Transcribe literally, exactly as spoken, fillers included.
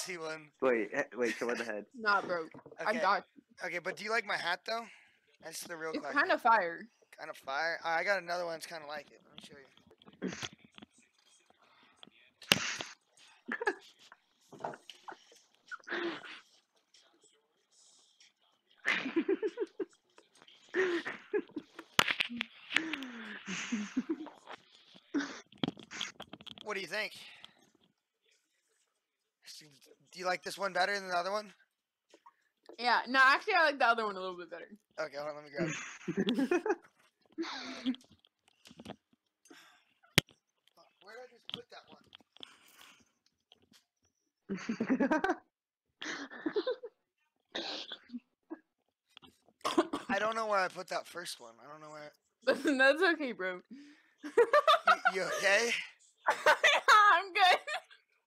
see one. Wait, eh, wait, show her the head. Nah, bro. I Okay. got you. Okay, but do you like my hat though? That's the real It's question. kind of fire. Kind of fire. Uh, I got another one that's kind of like it. Let me show you. What do you think? Do you like this one better than the other one? Yeah. No, actually, I like the other one a little bit better. Okay, hold on, let me grab it. Where did I just put that one? I don't know where I put that first one. I don't know where. That's okay, bro. You, you okay? I'm good.